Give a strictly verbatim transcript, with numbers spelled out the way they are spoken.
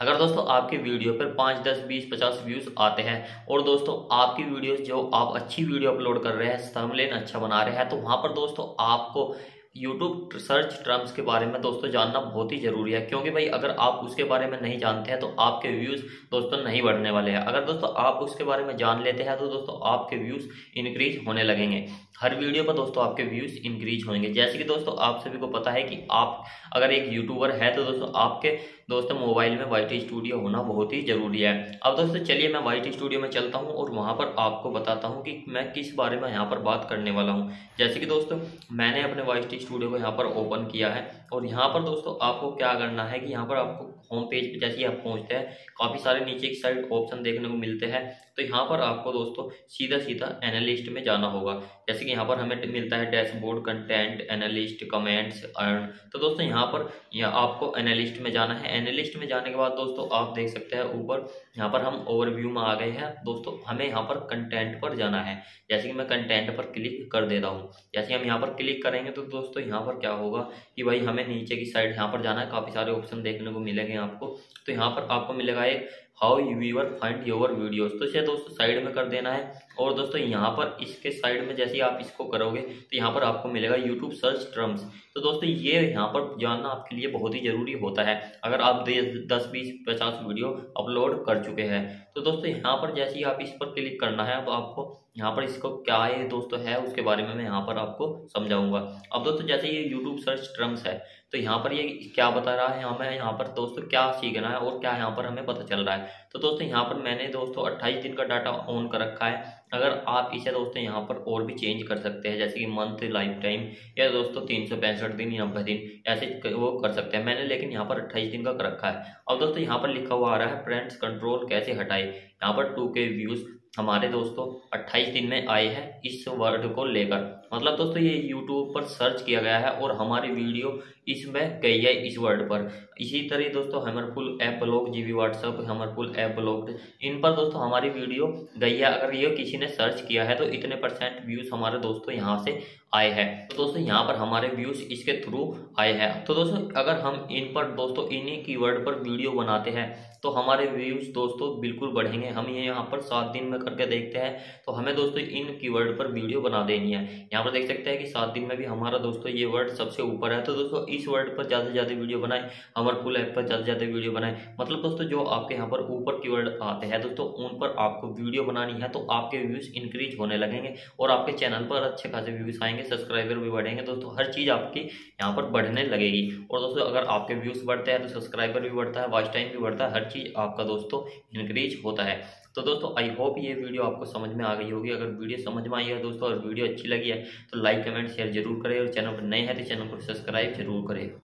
अगर दोस्तों आपकी वीडियो पर पाँच दस बीस पचास व्यूज़ आते हैं और दोस्तों आपकी वीडियोस जो आप अच्छी वीडियो अपलोड कर रहे हैं, थंबनेल अच्छा बना रहे हैं, तो वहाँ पर दोस्तों आपको यूट्यूब सर्च टर्म्स के बारे में दोस्तों जानना बहुत ही ज़रूरी है। क्योंकि भाई अगर आप उसके बारे में नहीं जानते हैं तो आपके व्यूज़ दोस्तों नहीं बढ़ने वाले हैं। अगर दोस्तों आप उसके बारे में जान लेते हैं तो दोस्तों आपके व्यूज़ इंक्रीज होने लगेंगे। हर वीडियो पर दोस्तों आपके व्यूज़ इंक्रीज होंगे। जैसे कि दोस्तों आप सभी को पता है कि आप अगर एक यूट्यूबर है तो दोस्तों आपके दोस्तों मोबाइल में वाई टी स्टूडियो होना बहुत ही ज़रूरी है। अब दोस्तों चलिए मैं वाई टी स्टूडियो में चलता हूँ और वहाँ पर आपको बताता हूँ कि मैं किस बारे में यहाँ पर बात करने वाला हूँ। जैसे कि दोस्तों मैंने अपने वाई टी स्टूडियो को यहाँ पर ओपन किया है और यहाँ पर दोस्तों आपको क्या करना है कि यहाँ पर आपको होम पेज पे जैसे ही आप पहुँचते हैं काफ़ी सारे नीचे की साइड ऑप्शन देखने को मिलते हैं। तो यहाँ पर आपको दोस्तों सीधा सीधा एनालिस्ट में जाना होगा। जैसे कि यहाँ पर हमें मिलता है dashboard, content, analyst, comments, earn. तो दोस्तों यहाँ पर यहाँ आपको एनालिस्ट में जाना है। एनालिस्ट में जाने के बाद दोस्तों आप देख सकते हैं ऊपर यहाँ पर हम ओवरव्यू में आ गए हैं। दोस्तों हमें यहाँ पर कंटेंट पर जाना है। जैसे कि मैं कंटेंट पर क्लिक कर देता हूँ। जैसे हम यहाँ पर क्लिक करेंगे तो दोस्तों यहाँ पर क्या होगा कि भाई हमें नीचे की साइड यहाँ पर जाना है। काफ़ी सारे ऑप्शन देखने को मिलेंगे आपको। तो यहाँ पर आपको मिलेगा एक how viewer find your videos. तो इसे दोस्तों साइड में कर देना है। और दोस्तों यहाँ पर इसके साइड में जैसे ही आप इसको करोगे तो यहाँ पर आपको मिलेगा यूट्यूब सर्च टर्म्स। तो दोस्तों ये यहाँ पर जानना आपके लिए बहुत ही ज़रूरी होता है अगर आप दस बीस पचास वीडियो अपलोड कर चुके हैं। तो दोस्तों यहाँ पर जैसे ही आप इस पर क्लिक करना है तो आपको यहाँ पर इसको क्या ये दोस्तों है उसके बारे में मैं यहाँ पर आपको समझाऊंगा। अब दोस्तों जैसे ये यूट्यूब सर्च टर्म्स है तो यहाँ पर ये क्या बता रहा है हमें यहाँ पर दोस्तों क्या सीखना है और क्या यहाँ पर हमें पता चल रहा है। तो दोस्तों यहाँ पर मैंने दोस्तों अट्ठाईस दिन का डाटा ऑन कर रखा है। अगर आप इसे दोस्तों यहाँ पर और भी चेंज कर सकते हैं जैसे कि मंथ, लाइफ टाइम या दोस्तों तीन सौ पैंसठ दिन या नब्बे दिन ऐसे वो कर सकते हैं। मैंने लेकिन यहाँ पर अट्ठाईस दिन का कर रखा है। अब दोस्तों यहाँ पर लिखा हुआ आ रहा है फ्रेंड्स कंट्रोल कैसे हटाए। यहाँ पर टू के व्यूज़ हमारे दोस्तों अट्ठाईस दिन में आए हैं इस वर्ड को लेकर। मतलब दोस्तों ये यूट्यूब पर सर्च किया गया है और हमारी वीडियो इसमें गई है इस वर्ड पर। इसी तरह दोस्तों harmful app blog, GB WhatsApp, harmful app blog, इन पर दोस्तों हमारी वीडियो गई है। अगर ये किसी ने सर्च किया है तो इतने परसेंट व्यूज़ हमारे दोस्तों यहाँ से आए हैं। तो दोस्तों यहाँ पर हमारे व्यूज़ इसके थ्रू आए हैं। तो दोस्तों अगर हम इन पर दोस्तों इन्हीं कीवर्ड पर वीडियो बनाते हैं तो हमारे व्यूज़ दोस्तों बिल्कुल बढ़ेंगे। हम ये यहाँ पर सात दिन में करके देखते हैं तो हमें दोस्तों इन कीवर्ड पर वीडियो बना देनी है। यहाँ पर देख सकते हैं कि सात दिन में भी हमारा दोस्तों ये वर्ड सबसे ऊपर है। तो दोस्तों इस वर्ड पर ज़्यादा से ज़्यादा वीडियो बनाएं, हमारे फुल ऐप पर ज़्यादा से ज़्यादा वीडियो बनाएं। मतलब दोस्तों जो आपके यहाँ पर ऊपर कीवर्ड आते हैं दोस्तों उन पर आपको वीडियो बनानी है तो आपके व्यूज़ इंक्रीज होने लगेंगे और आपके चैनल पर अच्छे खासे व्यूज़ आएंगे, सब्सक्राइबर भी बढ़ेंगे। दोस्तों हर चीज़ आपकी यहाँ पर बढ़ने लगेगी। और दोस्तों अगर आपके व्यूज़ बढ़ते हैं तो सब्सक्राइबर भी बढ़ता है, वॉच टाइम भी बढ़ता है, हर चीज़ आपका दोस्तों इंक्रीज होता है। तो दोस्तों आई होप ये वीडियो आपको समझ में आ गई होगी। अगर वीडियो समझ में आई है दोस्तों और वीडियो अच्छी लगी है तो लाइक कमेंट शेयर जरूर करें और चैनल पर नए हैं तो चैनल को सब्सक्राइब जरूर करें।